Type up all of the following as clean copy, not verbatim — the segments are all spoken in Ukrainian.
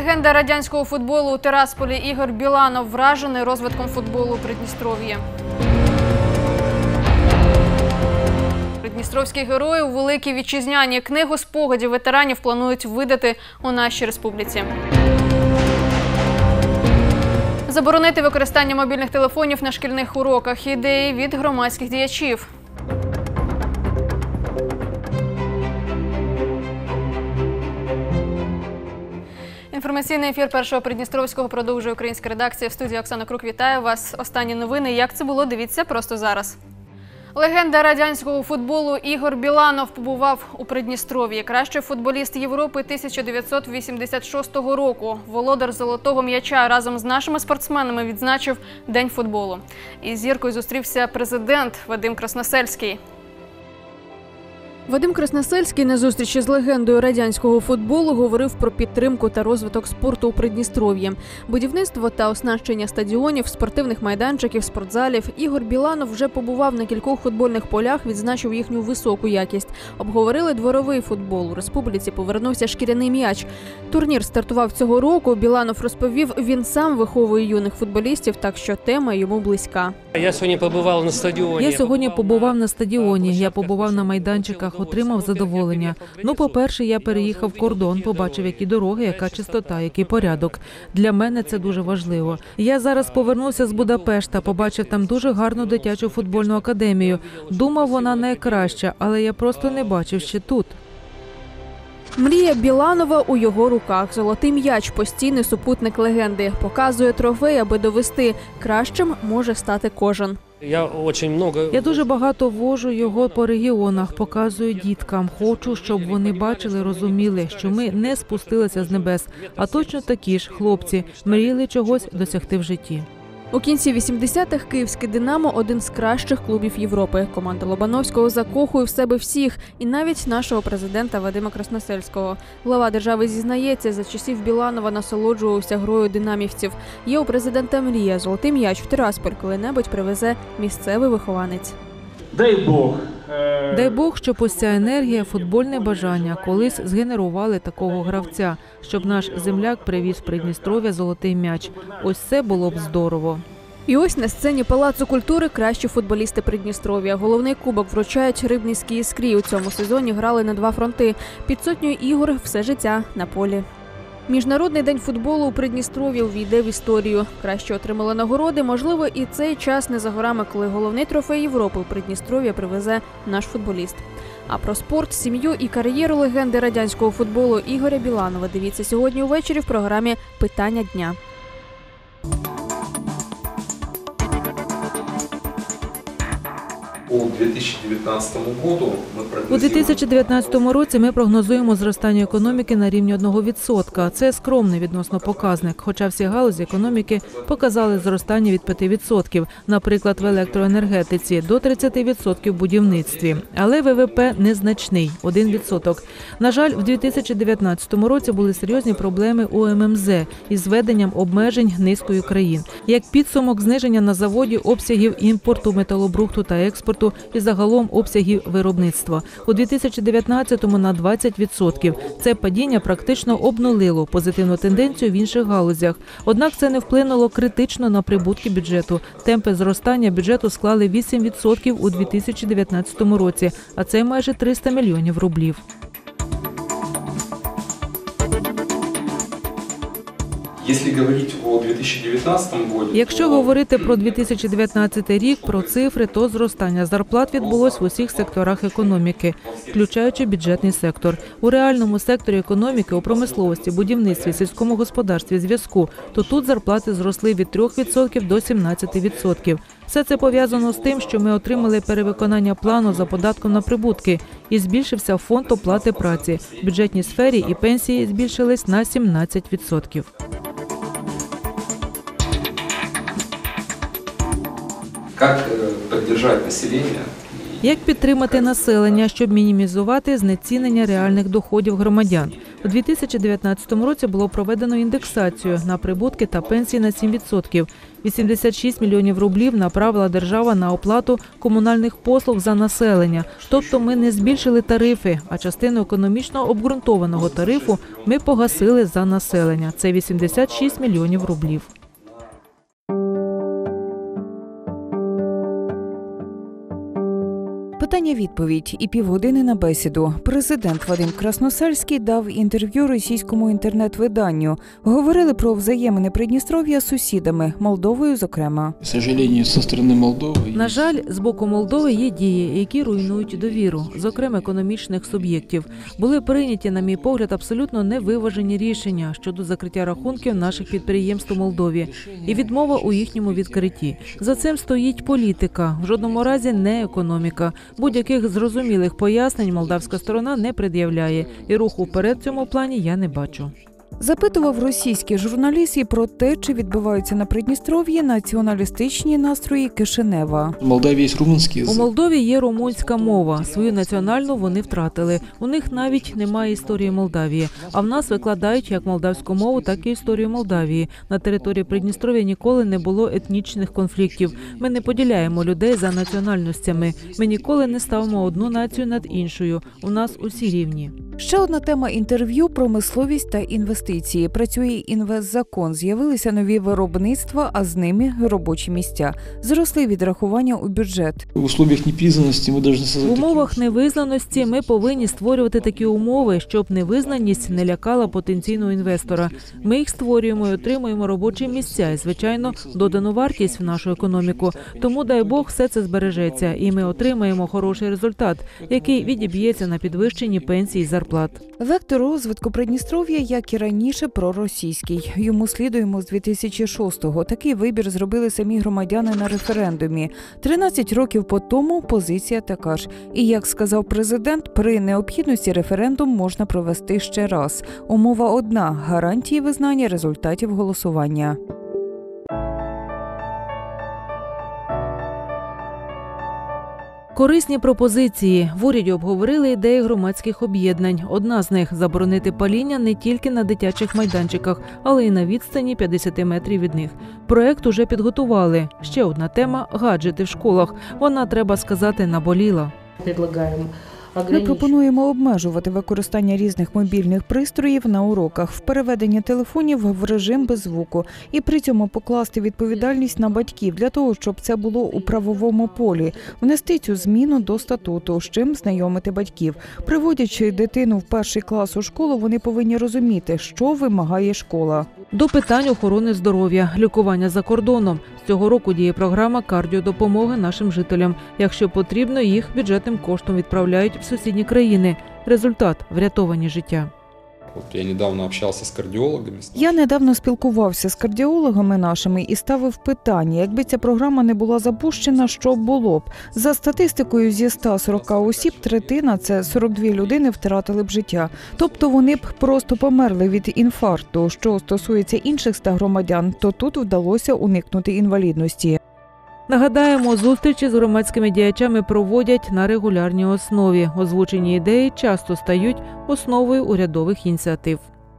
Легенда радянського футболу у Тирасполі Ігор Біланов вражений розвитком футболу у Придністров'ї. Придністровські герої у Великій Вітчизняній. Книгу спогадів ветеранів планують видати у нашій республіці. Заборонити використання мобільних телефонів на шкільних уроках. Ідеї від громадських діячів. Інформаційний ефір Першого Придністровського продовжує українська редакція. В студії Оксана Крук. Вітаю вас. Останні новини. Як це було, дивіться просто зараз. Легенда радянського футболу Ігор Біланов побував у Придністров'ї. Кращий футболіст Європи 1986 року. Володар золотого м'яча разом з нашими спортсменами відзначив День футболу. Із зіркою зустрівся президент Вадим Красносельський. Вадим Красносельський на зустрічі з легендою радянського футболу говорив про підтримку та розвиток спорту у Придністров'ї. Будівництво та оснащення стадіонів, спортивних майданчиків, спортзалів. Ігор Біланов вже побував на кількох футбольних полях, відзначив їхню високу якість. Обговорили дворовий футбол. У республіці повернувся шкіряний м'яч. Турнір стартував цього року. Біланов розповів, він сам виховує юних футболістів, так що тема йому близька. Я сьогодні побував на стадіоні. Я побував на майданчиках, отримав задоволення. Ну, по-перше, я переїхав кордон, побачив, які дороги, яка чистота, який порядок. Для мене це дуже важливо. Я зараз повернувся з Будапешта, побачив там дуже гарну дитячу футбольну академію. Думав, вона найкраща, але я просто не бачив ще тут. Мрія Біланова у його руках. Золотий м'яч – постійний супутник легенди. Показує трофей, аби довести – кращим може стати кожен. Я дуже багато вожу його по регіонах, показую діткам. Хочу, щоб вони бачили, розуміли, що ми не спустилися з небес, а точно такі ж хлопці мріяли чогось досягти в житті. У кінці 80-х київське «Динамо» – один з кращих клубів Європи. Команда Лобановського закохує в себе всіх, і навіть нашого президента Вадима Красносельського. Глава держави зізнається, за часів Біланова насолоджувався грою динамівців. Є у президента мрія – золотий м'яч в Тирасполь коли-небудь привезе місцевий вихованець. Дай Бог, щоб ось ця енергія, футбольне бажання колись згенерували такого гравця, щоб наш земляк привіз в Придністров'я золотий м'яч. Ось це було б здорово. І ось на сцені Палацу культури кращі футболісти Придністров'я. Головний кубок вручають Рибницькій «Іскрі». У цьому сезоні грали на два фронти. Під сотнею ігор все життя на полі. Міжнародний день футболу у Придністров'ї увійде в історію. Краще отримали нагороди, можливо, і цей час не за горами, коли головний трофей Європи у Придністров'я привезе наш футболіст. А про спорт, сім'ю і кар'єру легенди радянського футболу Ігоря Біланова дивіться сьогодні увечері в програмі «Питання дня». У 2019 році ми прогнозуємо зростання економіки на рівні 1%. Це скромний відносно показник, хоча всі галузі економіки показали зростання від 5%, наприклад, в електроенергетиці, до 30% в будівництві. Але ВВП незначний – 1%. На жаль, в 2019 році були серйозні проблеми у ММЗ із введенням обмежень низкою країн. Як підсумок, зниження на заводі обсягів імпорту металобрухту та експорту і загалом обсягів виробництва. У 2019-му на 20%. Це падіння практично обнулило позитивну тенденцію в інших галузях. Однак це не вплинуло критично на прибутки бюджету. Темпи зростання бюджету склали 8% у 2019 році, а це майже 300 мільйонів рублів. Якщо говорити про 2019 рік, про цифри, то зростання зарплат відбулось в усіх секторах економіки, включаючи бюджетний сектор. У реальному секторі економіки, у промисловості, будівництві, сільському господарстві, зв'язку, то тут зарплати зросли від 3% до 17%. Все це пов'язано з тим, що ми отримали перевиконання плану за податком на прибутки і збільшився фонд оплати праці. В бюджетній сфері і пенсії збільшились на 17%. Як підтримати населення, щоб мінімізувати знецінення реальних доходів громадян? У 2019 році було проведено індексацію на прибутки та пенсії на 7%. 86 мільйонів рублів направила держава на оплату комунальних послуг за населення. Тобто ми не збільшили тарифи, а частину економічно обґрунтованого тарифу ми погасили за населення. Це 86 мільйонів рублів. Питання-відповідь і півгодини на бесіду. Президент Вадим Красносельський дав інтерв'ю російському інтернет-виданню. Говорили про взаємини Придністров'я з сусідами, Молдовою зокрема. На жаль, з боку Молдови є дії, які руйнують довіру, зокрема економічних суб'єктів. Були прийняті, на мій погляд, абсолютно невиважені рішення щодо закриття рахунків наших підприємств у Молдові і відмова у їхньому відкритті. За цим стоїть політика, в жодному разі не економіка. Будь-яких зрозумілих пояснень молдавська сторона не пред'являє, і руху вперед в цьому плані я не бачу. Запитував російський журналіст і про те, чи відбиваються на Придністров'ї націоналістичні настрої Кишинева. У Молдові є румунська мова. Свою національну вони втратили. У них навіть немає історії Молдавії. А в нас викладають як молдавську мову, так і історію Молдавії. На території Придністров'я ніколи не було етнічних конфліктів. Ми не поділяємо людей за національностями. Ми ніколи не ставимо одну націю над іншою. У нас усі рівні. Ще одна тема інтерв'ю – промисловість та інвестиції. Працює інвестзакон, з'явилися нові виробництва, а з ними робочі місця. Зросли відрахування у бюджет. В умовах невизнаності ми повинні створювати такі умови, щоб невизнаність не лякала потенційного інвестора. Ми їх створюємо і отримуємо робочі місця і, звичайно, додану вартість в нашу економіку. Тому, дай Бог, все це збережеться, і ми отримаємо хороший результат, який відіб'ється на підвищенні пенсій і зарплат. Вектор розвитку Придністров'я, як і раніше, проросійський. Йому слідуємо з 2006-го. Такий вибір зробили самі громадяни на референдумі. 13 років по тому позиція така ж. І, як сказав президент, при необхідності референдум можна провести ще раз. Умова одна – гарантії визнання результатів голосування. Корисні пропозиції. В уряді обговорили ідеї громадських об'єднань. Одна з них – заборонити паління не тільки на дитячих майданчиках, але й на відстані 50 метрів від них. Проект уже підготували. Ще одна тема – гаджети в школах. Вона, треба сказати, наболіла. Ми пропонуємо обмежувати використання різних мобільних пристроїв на уроках, в переведенні телефонів в режим без звуку і при цьому покласти відповідальність на батьків для того, щоб це було у правовому полі, внести цю зміну до статуту, з чим знайомити батьків. Приводячи дитину в перший клас у школу, вони повинні розуміти, що вимагає школа. До питань охорони здоров'я, лікування за кордоном. З цього року діє програма кардіодопомоги нашим жителям. Якщо потрібно, їх бюджетним коштом відправляють в сусідні країни. Результат – врятовані життя. Я недавно спілкувався з кардіологами нашими і ставив питання, якби ця програма не була запущена, що було б. За статистикою, зі 140 осіб третина – це 42 людини втратили б життя. Тобто вони б просто померли від інфаркту. Що стосується інших 100 громадян, то тут вдалося уникнути інвалідності. Нагадаємо, зустрічі з громадськими діячами проводять на регулярній основі. Озвучені ідеї часто стають основою урядових ініціатив.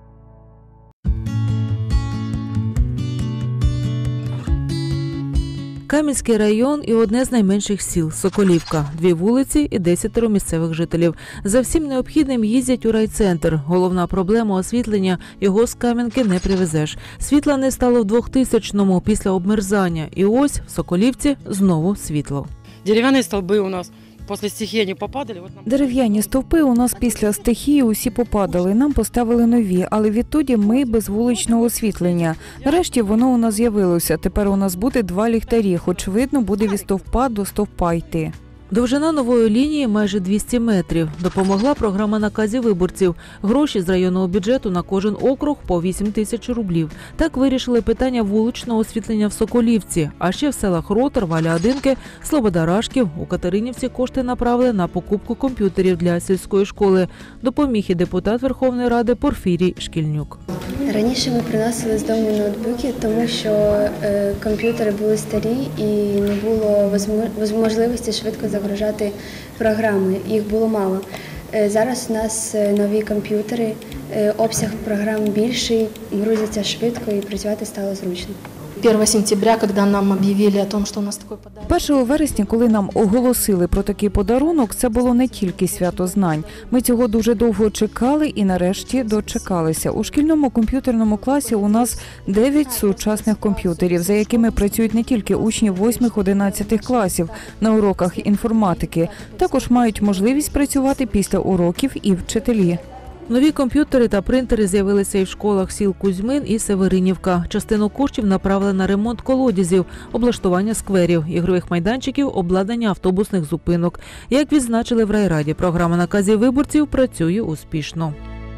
Кам'янський район і одне з найменших сіл – Соколівка. 2 вулиці і 10 місцевих жителів. За всім необхідним їздять у райцентр. Головна проблема – освітлення. Його з Кам'янки не привезеш. Світла не стало в 2000-му після обмерзання. І ось в Соколівці знову світло. Дерев'яні стовби у нас після стихії не попадали. Дерев'яні стовпи у нас після стихії усі попадали. Нам поставили нові, але відтоді ми без вуличного освітлення. Нарешті воно у нас з'явилося. Тепер у нас буде 2 ліхтарі, хоч видно буде від стовпа до стовпа йти. Довжина нової лінії майже 200 метрів. Допомогла програма наказів виборців. Гроші з районного бюджету на кожен округ по 8 тисяч рублів. Так вирішили питання вуличного освітлення в Соколівці. А ще в селах Ротор, Валя-Одинки, Слобода-Рашків. У Катеринівці кошти направили на покупку комп'ютерів для сільської школи. Допоміг і депутат Верховної Ради Порфірій Шкільнюк. Раніше ми приносили з дому ноутбуки, тому що комп'ютери були старі і не було можливості швидко загружати програми, їх було мало. Зараз у нас нові комп'ютери, обсяг програм більший, грузиться швидко і працювати стало зручно. 1 сентября, когда нам объявили о том, что у нас такой подарок. 1 вересня, коли нам оголосили про такий подарунок, це було не тільки свято знань. Ми цього дуже довго чекали і нарешті дочекалися. У шкільному комп'ютерному класі у нас 9 сучасних комп'ютерів, за якими працюють не тільки учні 8-11 класів на уроках інформатики. Також мають можливість працювати після уроків і вчителі. Нові комп'ютери та принтери з'явилися і в школах сіл Кузьмин і Северинівка. Частину коштів направили на ремонт колодязів, облаштування скверів, ігрових майданчиків, обладнання автобусних зупинок. Як відзначили в райраді, програма наказів виборців працює успішно.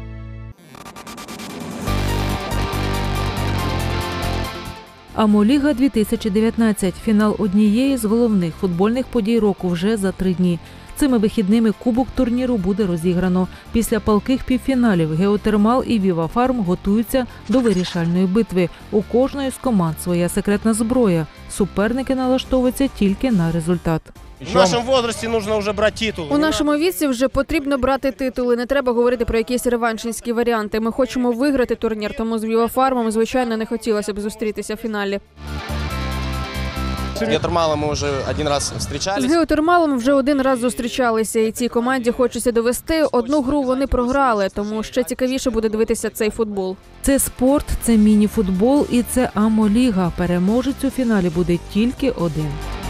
Амоліга 2019 – фінал однієї з головних футбольних подій року вже за 3 дні. Цими вихідними кубок турніру буде розіграно. Після палких півфіналів «Геотермал» і «Віва Фарм» готуються до вирішальної битви. У кожної з команд своя секретна зброя. Суперники налаштовуються тільки на результат. В нашому віці потрібно вже брати титули. У нашому віці вже потрібно брати титули. Не треба говорити про якісь реваншівські варіанти. Ми хочемо виграти турнір, тому з «Віва Фармом», звичайно, не хотілося б зустрітися в фіналі. З «Геотермалом» ми вже один раз зустрічалися. З «Геотермалом» вже один раз зустрічалися, і цій команді хочеться довести. Одну гру вони програли, тому ще цікавіше буде дивитися цей футбол. Це спорт, це міні-футбол і це Амоліга. Переможець у фіналі буде тільки один.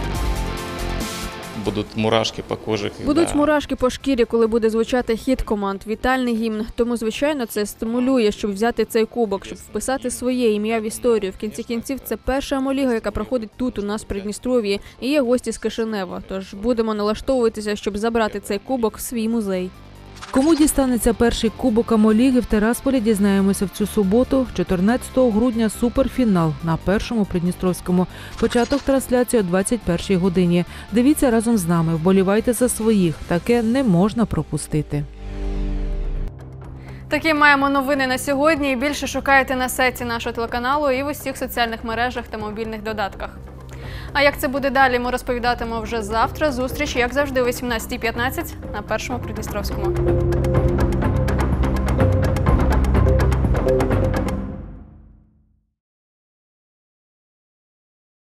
Будуть мурашки по кожі. Будуть мурашки по шкірі, коли буде звучати хіт команд, вітальний гімн. Тому, звичайно, це стимулює, щоб взяти цей кубок, щоб вписати своє ім'я в історію. В кінці кінців, це перша Амоліга, яка проходить тут, у нас в Придністров'ї. І є гості з Кишинева. Тож будемо налаштовуватися, щоб забрати цей кубок в свій музей. Кому дістанеться перший кубок Амоліги в Тирасполі, дізнаємося в цю суботу. 14 грудня суперфінал на Першому Придністровському. Початок трансляції о 21-й годині. Дивіться разом з нами, вболівайте за своїх. Таке не можна пропустити. Такі маємо новини на сьогодні. І більше шукайте на сайті нашого телеканалу і в усіх соціальних мережах та мобільних додатках. А як це буде далі, ми розповідатимемо вже завтра. Зустріч, як завжди, о 18:15 на Першому Придністровському.